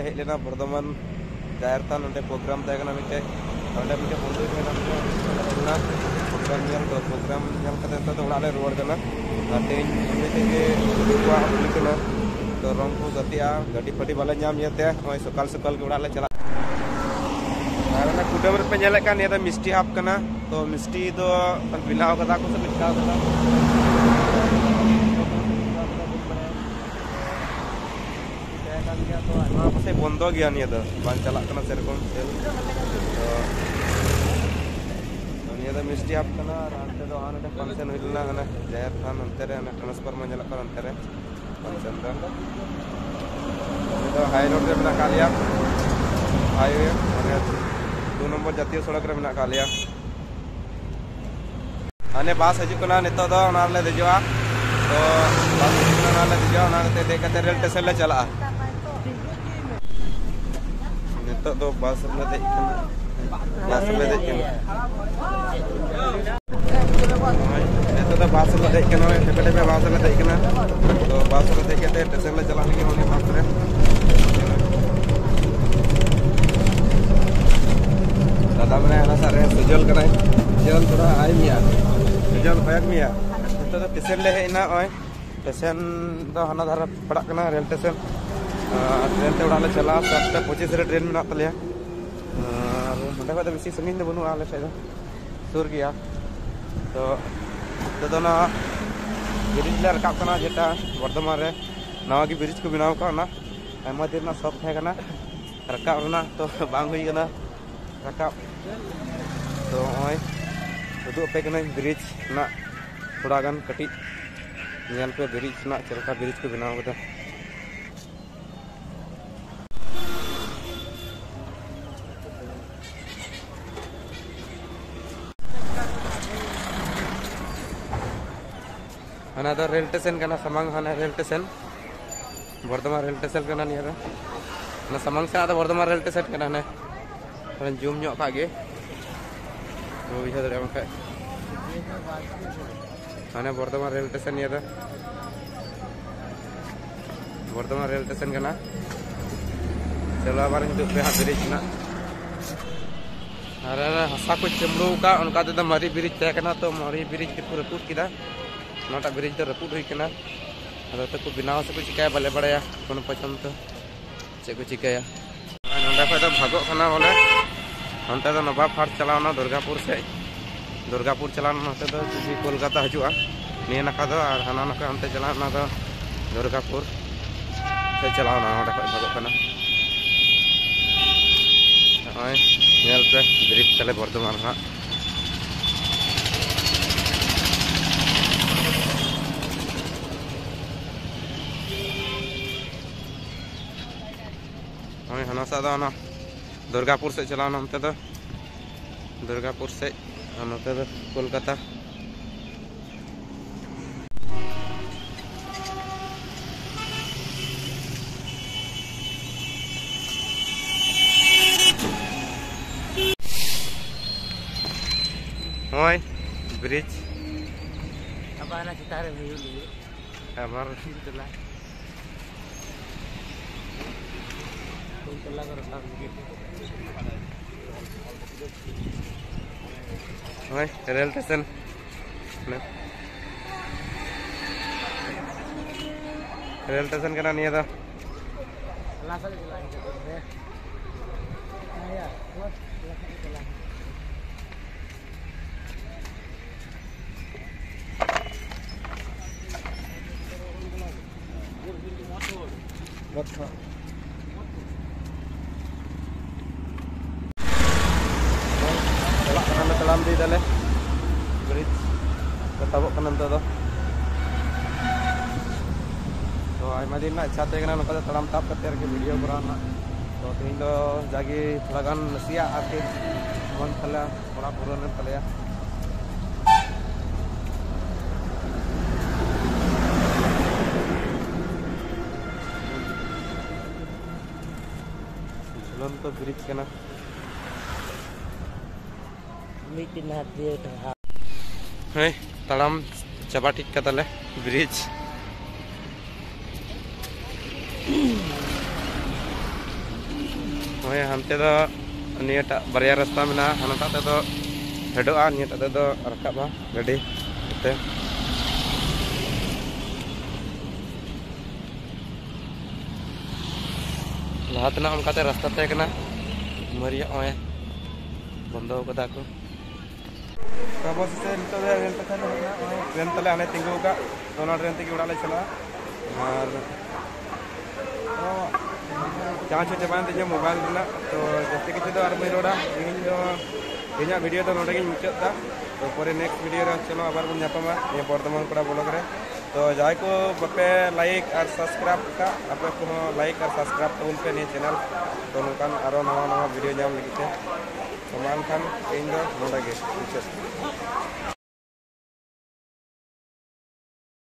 hedge लेना बर्धमान जाहिर था नोटे प्रोग्राम तहना मिटे नोटे मिटे बंधु प्रोग्राम तो उड़ाले रुआड़ करना तेज तो रंग को गतिया गाड़ी फटी बाले नाम येते होय सकाल सकाल के उड़ाले चला कुडम पे नेले कान ये मिस्टी हाफ कना तो मिस्टी तो बिनाव कदा को से बिनाव कदा तो आमा पासे बंदो गया निया द बान चला कना सेरकम सेल तो निया द मिस्टी हाफ कना राते तो आने फंक्शन होइलना हना जाहिर थान अंते रे ट्रांसफर में नेला कर अंते रे फंक्शन तो हाई रोड रे बना कालिया हाईवे माने 2 नंबर जातीय सड़क रे बना कालिया आने बास हजू कना नितो दो नाले देजवा तो बास कना नाले देजवा नाते देखते रेल स्टेशन ले चला नितो दो बास में देख नितो दो बास में देख कना टेपटे पे बास में देख कना तो बास में देखते स्टेशन ले चला लगी होने बास रे दादा मैंने ना सारे सुजल कना सुजल थोड़ा आई मिया सुजल बैग मिया तो स्टेशन ले हेना ओय स्टेशन तो हना धारा पड़ा कना रेल स्टेशन ट्रेन ते उड़ाले चला 7:25 रे ट्रेन में तलिया नोडे खो बेसी संगीन दो बनु आले से सुर गया तो ना ब्रिज ले रकाब कना जेटा वर्धमान रे नवा की ब्रिज को बनाव का ना आयमा दिन ना सब थे कना रकाब ना तो बांग हुई कना रकाब तो ओय उदु पे कना ब्रिज ना थोड़ा गान कटी नेल पे ब्रिज ना चलका ब्रिज को बनाव कदा हना दो रेल स्टेशन कना समंग हना rail station Bardhaman rail station कना निया ना समंग से आदा वर्धमान रेल स्टेशन कना ने जूम ᱧᱚᱜ कागे तो इधर रे मका हना वर्धमान रेल स्टेशन निया वर्धमान रेल स्टेशन कना चलो बार हिंदू पे ब्रिज ना अरे हसा को चमड़ू का उनका तो मरी ब्रिज तय कना तो मरी ब्रिज के पूरा टूट किदा नोटा ब्रिज तो रपूट हुई कना अदो तो को बिनाव से को चिकाय बाले बड़ाया कोन पचम तो से को चिकाया नोंडा पे तो भागो खाना बोले अंते तो नवाब फाट चलावना दुर्गापुर से दुर्गापुर चलाना नते तो कोलकाता हजुआ निया नका दो और हाना नका अंते चलाना तो दुर्गापुर से चलावना नोंडा पे भागो खाना ओय नेल पे ब्रिज चले वर्धमान हा हनासा दो ना दुर्गापुर से चलाना हमते तो दुर्गापुर से नते तो कोलकाता ओय ब्रिज अब आना चितारे व्यू लिए हमार चला रेल स्टेशन रेल स्टेशन कना निया था salam di dale bridge ketabok kanan to तो आयमा दिन ना इच्छा तेगना नका तड़ाम ताप करते रखे वीडियो कराना तो तीन दो जागी थोड़ा गान नसिया आके मन थला थोड़ा पूरा ने तलया चलन तो ब्रिज के ना मीटिंग हाथे है तड़ाम चबा ठीक कतले ब्रिज ओए हानते दो नियटा बारिया रास्ता मेना हानाटा ते दो हेडोआ नियटा ते दो रकाबा गाड़ी ते लाहतना उनकाते रास्ता तय कना मरिया ओए बंदो कदा को तब से नितो दे रेल तक ना ट्रेन तले आने तिंगू का दोना ट्रेन तक उड़ा ले चला और चांस हो चबान ते मोबाइल दिना तो जैसे कि तो आर रोड़ा इन वीडियो तो नोटे मुचादा तो पर नेक्स्ट वीडियो रे चलो आबार बन जापमा ये बर्धमान कड़ा ब्लॉग रे तो जाय को बपे लाइक और सब्सक्राइब का आपे को लाइक और सब्सक्राइब तबुन पे ने चैनल तो नोकान आरो नवा नवा वीडियो जाम लगी थे समान खान इन दो नोडा गे